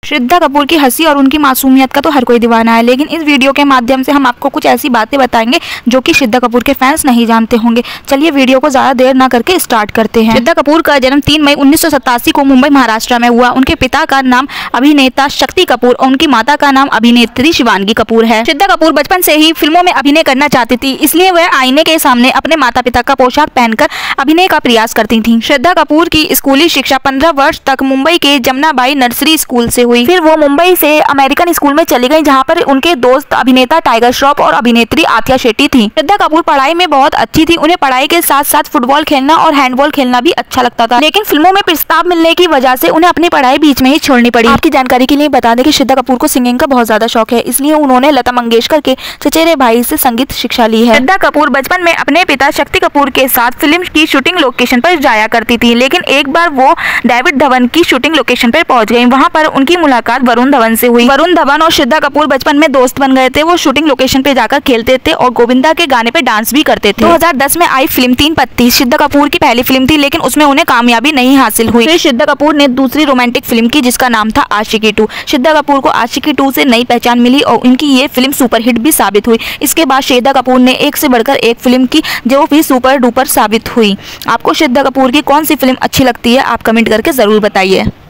श्रद्धा कपूर की हंसी और उनकी मासूमियत का तो हर कोई दीवाना है, लेकिन इस वीडियो के माध्यम से हम आपको कुछ ऐसी बातें बताएंगे जो कि श्रद्धा कपूर के फैंस नहीं जानते होंगे। चलिए वीडियो को ज्यादा देर ना करके स्टार्ट करते हैं। श्रद्धा कपूर का जन्म 3 मई 1987 को मुंबई महाराष्ट्र में हुआ। उनके पिता का नाम अभिनेता शक्ति कपूर और उनकी माता का नाम अभिनेत्री शिवांगी कपूर है। श्रद्धा कपूर बचपन से ही फिल्मों में अभिनय करना चाहती थी, इसलिए वह आईने के सामने अपने माता पिता का पोशाक पहनकर अभिनय का प्रयास करती थी। श्रद्धा कपूर की स्कूली शिक्षा 15 वर्ष तक मुंबई के जमनाबाई नर्सरी स्कूल से हुई। फिर वो मुंबई से अमेरिकन स्कूल में चली गई, जहाँ पर उनके दोस्त अभिनेता टाइगर श्रॉफ और अभिनेत्री आथिया शेट्टी थी। श्रद्धा कपूर पढ़ाई में बहुत अच्छी थी। उन्हें पढ़ाई के साथ साथ फुटबॉल खेलना और हैंडबॉल खेलना भी अच्छा लगता था, लेकिन फिल्मों में प्रस्ताव मिलने की वजह से उन्हें अपनी पढ़ाई बीच में ही छोड़नी पड़ी। आपकी जानकारी के लिए बता दें कि श्रद्धा कपूर को सिंगिंग का बहुत ज्यादा शौक है, इसलिए उन्होंने लता मंगेशकर के चचेरे भाई से संगीत शिक्षा ली है। श्रद्धा कपूर बचपन में अपने पिता शक्ति कपूर के साथ फिल्म की शूटिंग लोकेशन पर जाया करती थी, लेकिन एक बार वो डेविड धवन की शूटिंग लोकेशन पर पहुंच गई। वहां पर उनकी मुलाकात वरुण धवन से हुई। वरुण धवन और श्रद्धा कपूर बचपन में दोस्त बन गए थे। वो शूटिंग लोकेशन पे जाकर खेलते थे और गोविंदा के गाने पे डांस भी करते थे। 2010 में आई फिल्म 3 पत्ती श्रद्धा कपूर की पहली फिल्म थी, लेकिन उसमें उन्हें कामयाबी नहीं हासिल हुई। फिर श्रद्धा कपूर ने दूसरी रोमांटिक फिल्म की, जिसका नाम था आशिकी 2। श्रद्धा कपूर को आशिकी 2 से नई पहचान मिली और उनकी ये फिल्म सुपरहिट भी साबित हुई। इसके बाद श्रद्धा कपूर ने एक से बढ़कर एक फिल्म की, जो भी सुपर डुपर साबित हुई। आपको श्रद्धा कपूर की कौन सी फिल्म अच्छी लगती है, आप कमेंट करके जरूर बताइए।